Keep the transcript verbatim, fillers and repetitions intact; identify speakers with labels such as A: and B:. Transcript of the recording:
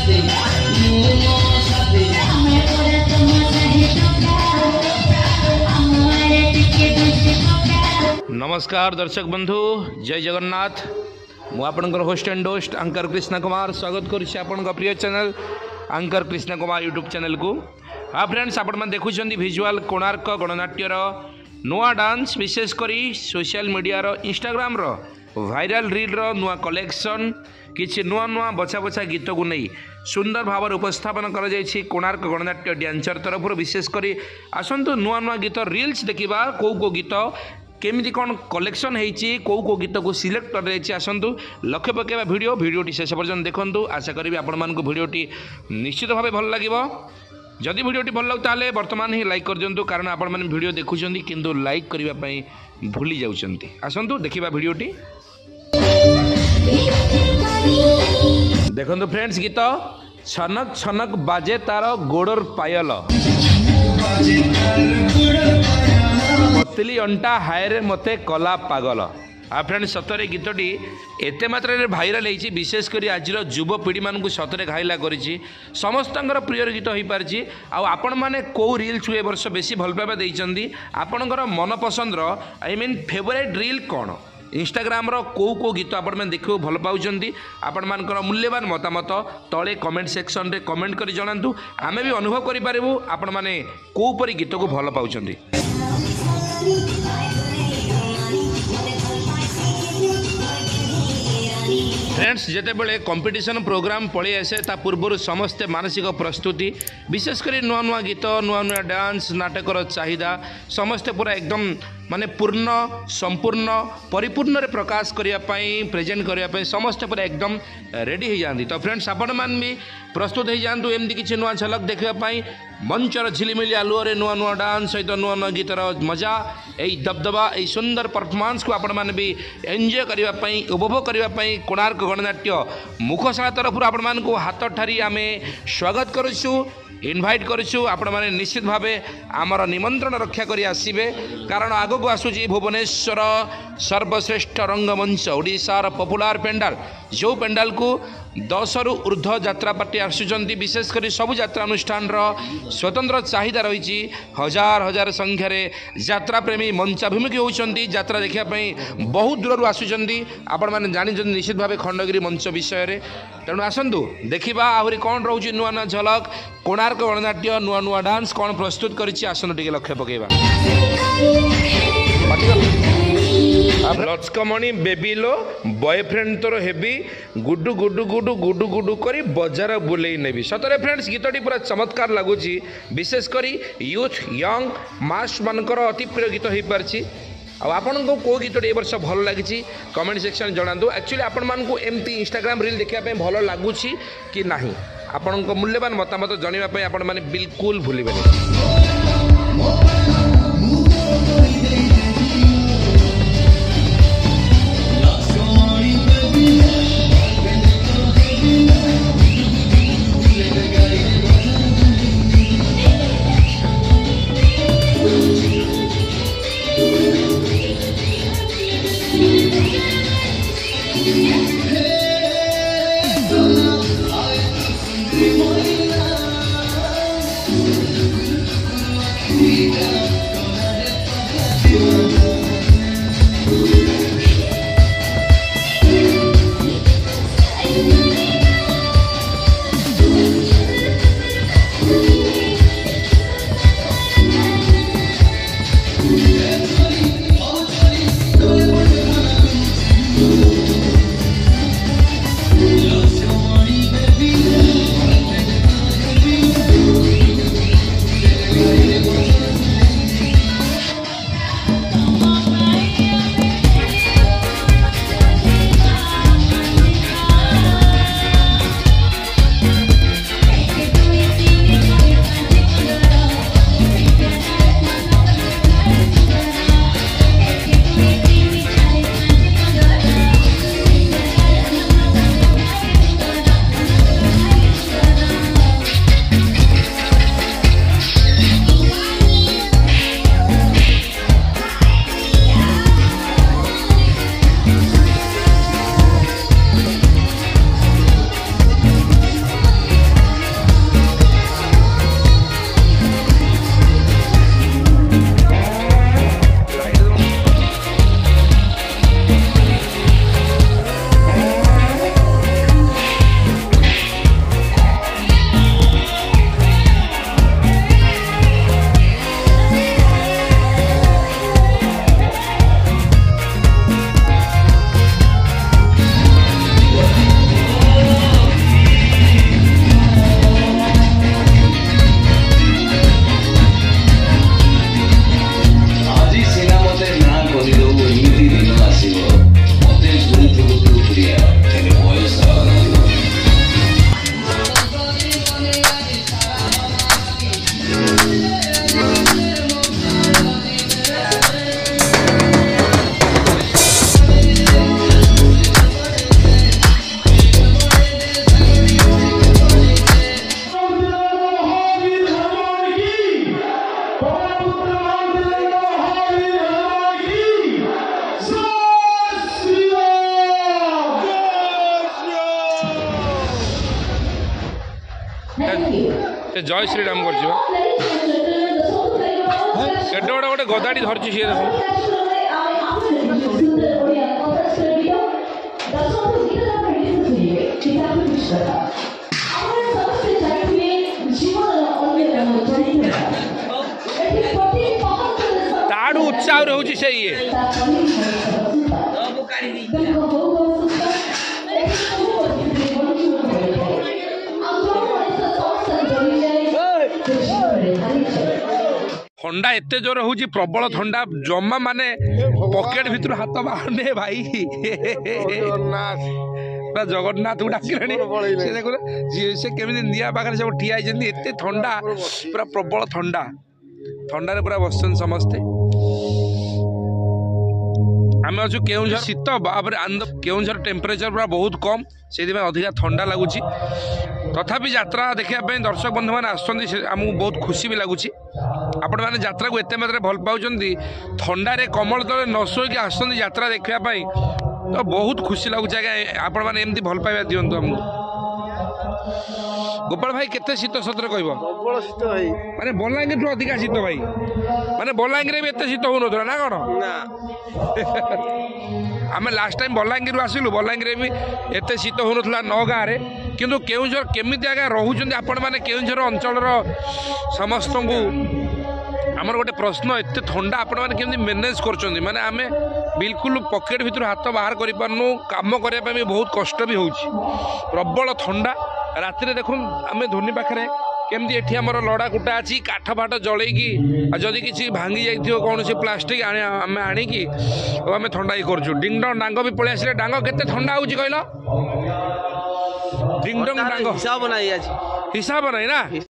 A: नमस्कार दर्शक बंधु, जय जगन्नाथ। मु आपनकर host and host anchor Krishna Kumar स्वागत करुच्ची आपण प्रिय channel anchor Krishna Kumar YouTube channel को। हाँ फ्रेंड्स, आपण मैंने देखुं विजुआल कोणार्क गणनाट्यर नुआ डांस, विशेषकर सोशल मीडिया इंस्टाग्राम रो भाइराल रील रो नुआ कलेक्शन किसी नुआ नुआ बछा बछा गीत को नहीं सुंदर भाव उपस्थापन कर कोणार्क गणनाट्य डांसर तरफ। विशेषकर आसतु नुआ नुआ गीत रील्स देखा कौ कौ गीत केमिति कौन कलेक्शन होती कौ कौ गीत को सिलेक्ट कर आसतु लक्ष्य पकेवा वीडियो वीडियोटी शेष पर्यटन देखूँ। आशा करी आपण मानक वीडियोटी निश्चित भाव भल लगे। जदि वीडियोटी भल लगे ताले वर्तमान ही लाइक कर दिंतु, कारण आपण माने वीडियो देखुछंती किंतु लाइक करिवा पई भूली जाउछंती। आसतु देखिबा वीडियोटी। देखंतु फ्रेंड्स, गीत छनक छनक बाजे तार गोड़र पायल, पतली अंटा हायरे मते कला पागल। आ फ्रेंड सतरे गीतटी एते मात्रा भाइराल होती, विशेषकर आज युवपीढ़ी मानक सतरे घाइला करी समस्तंकर प्रिय गीत हो पार्टी। आपण मैंने कौ रील्स ए वर्ष बेसी भल पाइबा देइचंदी, आपणकर मन पसंद आई मीन फेवरेट रील कौन, इंस्टाग्राम रो कौ कौ गीत आपण मैंने देखो भल पाउचंदी, आपण मानकर मूल्यवान मतामत तले कमेंट सेक्शन रे कमेंट करी जणांतु। आमे भी अनुभव करि पारिबु आपण माने कौ परि गीत को भल पाउचंदी। फ्रेंड्स, जिते बड़े कंपटीशन प्रोग्राम पलि आसे ता पूर्व समस्ते मानसिक प्रस्तुति, विशेषकर नुआ नुआ गीत नुआ नुआ डांस नाटकर चाहिदा समस्ते पूरा एकदम माने पूर्ण संपूर्ण परिपूर्ण रे प्रकाश करने प्रेजेंट करने समस्ते पूरा एकदम रेडी हो जाती। तो फ्रेंड्स, आपण मान भी प्रस्तुत हो जातु एमती किसी नुआ झलक देखापी मंचर झिलिमिली आलुअरे नुआ नुआ डांस सहित नुआ नुआ गीतर मजा यही दबदबा यही सुंदर परफॉर्मेंस को आपण मैंने भी एंजॉय करने उपभोग करने कोणार्क गणनाट्य मुखशाला तरफ आपण मान को हाथ ठारी आम स्वागत करुचु, इनभाइट करुचु। आपण मैंने निश्चित भाव आमर निमंत्रण रक्षा करी आसीबे, कारण आगो को आसुची भुवनेश्वर सर्वश्रेष्ठ रंगमंच ओडिशार पॉपुलर पेंडाल, जो पेंडाल को दस रु ऊर्ध यात्रा पार्टी आसुचंती। विशेषकर सबु यात्रा अनुष्ठान स्वतंत्र चाहिदा रही, हजार हजार संख्यार यात्रा प्रेमी मंचाभिमुखी होती यात्रा देखापी बहुत दूर आसुचंती। आपण मैंने जानी निश्चित भाव खंडगिरी मंच विषय रे, तेणु आसतु देखा आहरी कौन रोचे नुआ नुआ झलक कोणार्क गणनाट्य नुआ नुआ डांस कौन प्रस्तुत करिछि। आसतु टिके लक्ष्य पकेबा। लचकमणी बेबी लो बॉयफ्रेंड तोर हेबी गुडु गुडु गुडु गुडु गुडु करी बजार बुलेई नेबी। सतरे फ्रेंड्स, गीतटी पूरा चमत्कार लगुची, विशेषकर यूथ यंग मास मानकर अति प्रिय गीत हो पार्टी। आपण को कौ गीतटी ए वर्ष भल लगी कमेंट सेक्शन जणातु। एक्चुअली आपण मानकु एमती इंस्टाग्राम रील देखा भल लगुच कि नहीं, आपण मूल्यवान मतामत जानापी आपण मैंने बिल्कुल भूलिबेनि। जय श्रीराम कर गोटे गोटे गदाड़ी धरची सी देख ताड़ू उत्साह रोचे से ये ठंडा एते जोर हूँ प्रबल ठंडा जमा माने पकेट भीतर हाथ बाहर भाई जगन्नाथ को डाकिलानी से देखो से केमी निआ पाखे सब ठिया एते ठंडा पूरा प्रबल ठंडा ठंडार पूरा बसन समस्ते आम अच्छु केउझर शीत केउझर टेम्परेचर पूरा बहुत कम से अधिका ठंडा लगुच तथापि यात्रा देखा दर्शक बंधु मैंने आमको बहुत खुशी भी लगुच आपण मैंने यात्रा को एत मात्रा भल पाँच थंडारे कमल तले न शोक आस यात्रा देखापी तो बहुत खुशी लगुच आज्ञा आपण मैंने एमती भल पाइबा दिंतु आमको गोपाल भाई केते शीत सतर कह माने बलांगीर ठू अधिका शीत भाई माने बलांगीर भी एत शीत हो ना कौन आम लास्ट टाइम बलांगीर आसिलु बलांगीर भी एत शीत हो ना नौ गाँव में किंतु केउझर केमिति आज्ञा रोचुं आपण मैंने केउझर अंचल समस्त को आमर गोटे प्रश्न एत ठंडा आपण मैंने केमती मैनेज कर माने आम बिल्कुल पकेट भीतर हाथ बाहर कर पारनु काम करने भी बहुत कष्ट भी हो प्रबल ठंडा राति देखुन आम धोनी पाखे केमती एठी आमर लड़ा कुटा अच्छी काठ फाट जलैकी जदि किसी भांगी जाइथियो कौन से प्लास्टिक आम आनिकी आम ठंडा ही करछु डिंग डंग डांग भी पळै आसिले डांग केते ठंडा होउची कहलो डिंग डंग डांग हिसाब नाही आज हिसाब नाही ना।